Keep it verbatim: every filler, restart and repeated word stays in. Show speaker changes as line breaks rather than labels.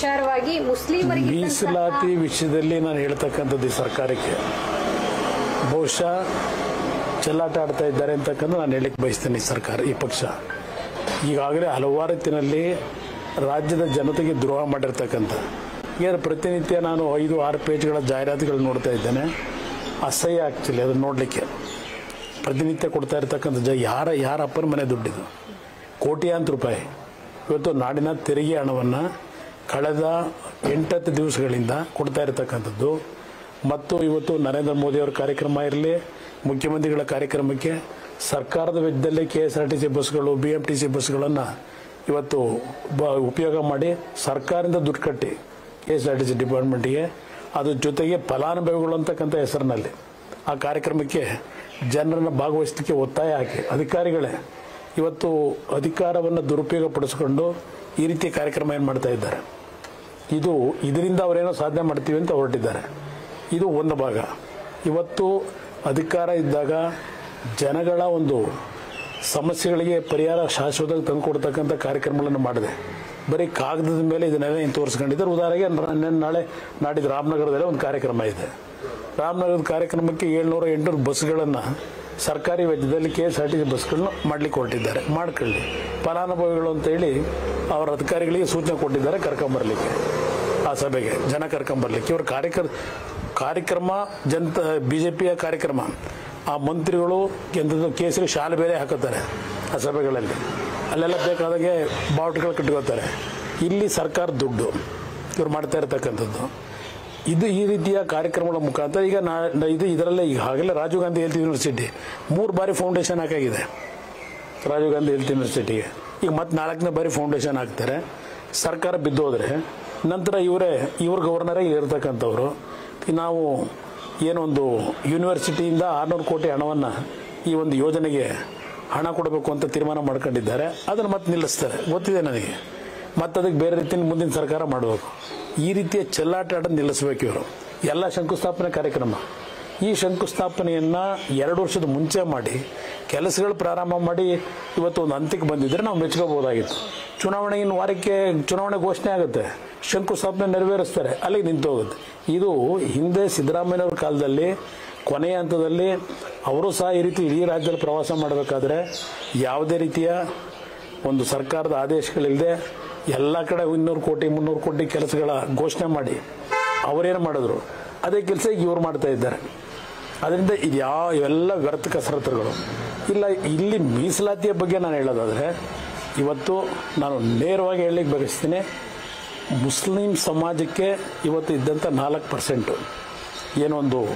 ವಿಚಾರವಾಗಿ ಮುಸ್ಲಿಮರಿಗೆ
ಮೀಸಲಾತಿ ವಿಷಯದಲ್ಲಿ ನಾನು ಹೇಳ್ತಕ್ಕಂಥದ್ದು ಈ ಸರ್ಕಾರಕ್ಕೆ ಬಹುಶಃ ಚೆಲ್ಲಾಟ ಆಡ್ತಾ ಇದ್ದಾರೆ ಅಂತಕ್ಕಂಥ ನಾನು ಹೇಳಕ್ಕೆ ಬಯಸ್ತೇನೆ. ಈ ಸರ್ಕಾರ, ಈ ಪಕ್ಷ ಈಗಾಗಲೇ ಹಲವಾರು ರೀತಿಯಲ್ಲಿ ರಾಜ್ಯದ ಜನತೆಗೆ ದ್ರೋಹ ಮಾಡಿರ್ತಕ್ಕಂಥ, ಈಗ ಪ್ರತಿನಿತ್ಯ ನಾನು ಐದು ಆರು ಪೇಜ್ಗಳ ಜಾಹೀರಾತುಗಳು ನೋಡ್ತಾ ಇದ್ದೇನೆ. ಅಸಹ್ಯ ಆಕ್ಚುಲಿ ಅದನ್ನು ನೋಡಲಿಕ್ಕೆ. ಪ್ರತಿನಿತ್ಯ ಕೊಡ್ತಾ ಇರ್ತಕ್ಕಂಥ ಜ ಯಾರ ಯಾರ ಅಪ್ಪನ ಮನೆ ದುಡ್ಡಿದು ಕೋಟ್ಯಾಂತರ ರೂಪಾಯಿ ಇವತ್ತು ನಾಡಿನ ತೆರಿಗೆ ಹಣವನ್ನು ಕಳೆದ ಎಂಟತ್ತು ದಿವಸಗಳಿಂದ ಕೊಡ್ತಾ ಇರತಕ್ಕಂಥದ್ದು. ಮತ್ತು ಇವತ್ತು ನರೇಂದ್ರ ಮೋದಿಯವರ ಕಾರ್ಯಕ್ರಮ ಇರಲಿ, ಮುಖ್ಯಮಂತ್ರಿಗಳ ಕಾರ್ಯಕ್ರಮಕ್ಕೆ ಸರ್ಕಾರದ ವೆಚ್ಚದಲ್ಲಿ K S R T C ಬಸ್ಗಳು, ಬಿ ಎಂ ಟಿ ಸಿ ಬಸ್ಗಳನ್ನು ಇವತ್ತು ಬ ಉಪಯೋಗ ಮಾಡಿ ಸರ್ಕಾರದಿಂದ ದುಡ್ಡು ಕಟ್ಟಿ K S R T C ಡಿಪಾರ್ಟ್ಮೆಂಟಿಗೆ, ಅದ್ರ ಜೊತೆಗೆ ಫಲಾನುಭವಿಗಳು ಅಂತಕ್ಕಂಥ ಹೆಸರಿನಲ್ಲಿ ಆ ಕಾರ್ಯಕ್ರಮಕ್ಕೆ ಜನರನ್ನು ಭಾಗವಹಿಸಲಿಕ್ಕೆ ಒತ್ತಾಯ ಹಾಕಿ ಅಧಿಕಾರಿಗಳೇ ಇವತ್ತು ಅಧಿಕಾರವನ್ನು ದುರುಪಯೋಗ ಪಡಿಸ್ಕೊಂಡು ಈ ರೀತಿಯ ಕಾರ್ಯಕ್ರಮ ಏನು ಮಾಡ್ತಾ ಇದ್ದಾರೆ. ಇದು ಇದರಿಂದ ಅವರೇನೋ ಸಾಧನೆ ಮಾಡ್ತೀವಿ ಅಂತ ಹೊರಟಿದ್ದಾರೆ. ಇದು ಒಂದು ಭಾಗ. ಇವತ್ತು ಅಧಿಕಾರ ಇದ್ದಾಗ ಜನಗಳ ಒಂದು ಸಮಸ್ಯೆಗಳಿಗೆ ಪರಿಹಾರ ಶಾಶ್ವತವಾಗಿ ತಂದುಕೊಡ್ತಕ್ಕಂಥ ಕಾರ್ಯಕ್ರಮಗಳನ್ನು ಮಾಡಿದೆ. ಬರೀ ಕಾಗದದ ಮೇಲೆ ಇದನ್ನೆಲ್ಲ ಏನು ತೋರಿಸ್ಕೊಂಡಿದ್ದಾರೆ. ಉದಾಹರಣೆಗೆ ನಾಳೆ ನಾಡಿದ್ದು ರಾಮನಗರದಲ್ಲೇ ಒಂದು ಕಾರ್ಯಕ್ರಮ ಇದೆ. ರಾಮನಗರದ ಕಾರ್ಯಕ್ರಮಕ್ಕೆ ಏಳ್ನೂರ ಎಂಟುನೂರು ಬಸ್ಗಳನ್ನು ಸರ್ಕಾರಿ ವೆಚ್ಚದಲ್ಲಿ K S R T C ಬಸ್ಗಳನ್ನ ಮಾಡಲಿಕ್ಕೆ ಹೊರಟಿದ್ದಾರೆ. ಮಾಡ್ಕೊಳ್ಳಿ ಫಲಾನುಭವಿಗಳು ಅಂತೇಳಿ ಅವರ ಅಧಿಕಾರಿಗಳಿಗೆ ಸೂಚನೆ ಕೊಟ್ಟಿದ್ದಾರೆ ಕರ್ಕೊಂಬರ್ಲಿಕ್ಕೆ, ಆ ಸಭೆಗೆ ಜನ ಕರ್ಕೊಂಬರ್ಲಿಕ್ಕೆ. ಇವರು ಕಾರ್ಯಕ್ರಮ ಕಾರ್ಯಕ್ರಮ ಜನತ ಬಿ ಜೆ ಪಿಯ ಕಾರ್ಯಕ್ರಮ. ಆ ಮಂತ್ರಿಗಳು ಎಂಥದ್ದು ಕೇಸರಿ ಶಾಲೆ ಬೇರೆ ಹಾಕುತ್ತಾರೆ ಆ ಸಭೆಗಳಲ್ಲಿ, ಅಲ್ಲೆಲ್ಲ ಬೇಕಾದಾಗೆ ಬಾವುಟಗಳು ಕಟ್ಕೋತಾರೆ. ಇಲ್ಲಿ ಸರ್ಕಾರ ದುಡ್ಡು ಇವ್ರು ಮಾಡ್ತಾ ಇರ್ತಕ್ಕಂಥದ್ದು. ಇದು ಈ ರೀತಿಯ ಕಾರ್ಯಕ್ರಮಗಳ ಮುಖಾಂತರ ಈಗ ನಾ ಇದು ಇದರಲ್ಲೇ ಈಗಾಗಲೇ ರಾಜೀವ್ ಗಾಂಧಿ ಹೆಲ್ತ್ ಯೂನಿವರ್ಸಿಟಿ ಮೂರು ಬಾರಿ ಫೌಂಡೇಶನ್ ಹಾಕಾಗಿದೆ. ರಾಜೀವ್ ಗಾಂಧಿ ಹೆಲ್ತ್ ಯೂನಿವರ್ಸಿಟಿಗೆ ಈಗ ಮತ್ತೆ ನಾಲ್ಕನೇ ಬಾರಿ ಫೌಂಡೇಶನ್ ಹಾಕ್ತಾರೆ. ಸರ್ಕಾರ ಬಿದ್ದೋದ್ರೆ ನಂತರ ಇವರೇ ಇವ್ರ ಗವರ್ನರೇ ಇರ್ತಕ್ಕಂಥವ್ರು ನಾವು ಏನೊಂದು ಯೂನಿವರ್ಸಿಟಿಯಿಂದ ಆರುನೂರು ಕೋಟಿ ಹಣವನ್ನು ಈ ಒಂದು ಯೋಜನೆಗೆ ಹಣ ಕೊಡಬೇಕು ಅಂತ ತೀರ್ಮಾನ ಮಾಡ್ಕೊಂಡಿದ್ದಾರೆ. ಅದನ್ನು ಮತ್ತೆ ನಿಲ್ಲಿಸ್ತಾರೆ, ಗೊತ್ತಿದೆ ನನಗೆ. ಮತ್ತು ಅದಕ್ಕೆ ಬೇರೆ ರೀತಿಯಲ್ಲಿ ಮುಂದಿನ ಸರ್ಕಾರ ಮಾಡಬೇಕು. ಈ ರೀತಿಯ ಚೆಲ್ಲಾಟ ಆಡೋದು ನಿಲ್ಲಿಸಬೇಕು ಇವರು. ಎಲ್ಲ ಶಂಕುಸ್ಥಾಪನೆ ಕಾರ್ಯಕ್ರಮ, ಈ ಶಂಕುಸ್ಥಾಪನೆಯನ್ನು ಎರಡು ವರ್ಷದ ಮುಂಚೆ ಮಾಡಿ ಕೆಲಸಗಳು ಪ್ರಾರಂಭ ಮಾಡಿ ಇವತ್ತು ಒಂದು ಹಂತಕ್ಕೆ ಬಂದಿದ್ದರೆ ನಾವು ಮೆಚ್ಕೋಬಹುದಾಗಿತ್ತು. ಚುನಾವಣೆ ಇನ್ನು ವಾರಕ್ಕೆ ಚುನಾವಣೆ ಘೋಷಣೆ ಆಗುತ್ತೆ, ಶಂಕುಸ್ಥಾಪನೆ ನೆರವೇರಿಸ್ತಾರೆ, ಅಲ್ಲಿಗೆ ನಿಂತು ಹೋಗುತ್ತೆ. ಇದು ಹಿಂದೆ ಸಿದ್ದರಾಮಯ್ಯವ್ರ ಕಾಲದಲ್ಲಿ ಕೊನೆಯ ಹಂತದಲ್ಲಿ ಅವರು ಸಹ ಈ ರೀತಿ ಇಡೀ ರಾಜ್ಯದಲ್ಲಿ ಪ್ರವಾಸ ಮಾಡಬೇಕಾದ್ರೆ ಯಾವುದೇ ರೀತಿಯ ಒಂದು ಸರ್ಕಾರದ ಆದೇಶಗಳಿಲ್ಲದೆ ಎಲ್ಲ ಕಡೆ ಇನ್ನೂರು ಕೋಟಿ ಮುನ್ನೂರು ಕೋಟಿ ಕೆಲಸಗಳ ಘೋಷಣೆ ಮಾಡಿ ಅವರೇನು ಮಾಡಿದ್ರು ಅದೇ ಕೆಲಸ ಈಗ ಇವ್ರು ಮಾಡ್ತಾ ಇದ್ದಾರೆ. ಅದರಿಂದ ಇದು ಯಾವ ಇವೆಲ್ಲ ವ್ಯರ್ಥ ಕಸರತ್ತುಗಳು ಇಲ್ಲ. ಇಲ್ಲಿ ಮೀಸಲಾತಿಯ ಬಗ್ಗೆ ನಾನು ಹೇಳೋದಾದರೆ ಇವತ್ತು ನಾನು ನೇರವಾಗಿ ಹೇಳಲಿಕ್ಕೆ ಬಯಸ್ತೀನಿ, ಮುಸ್ಲಿಂ ಸಮಾಜಕ್ಕೆ ಇವತ್ತು ಇದ್ದಂಥ ನಾಲ್ಕು ಪರ್ಸೆಂಟು ಏನೊಂದು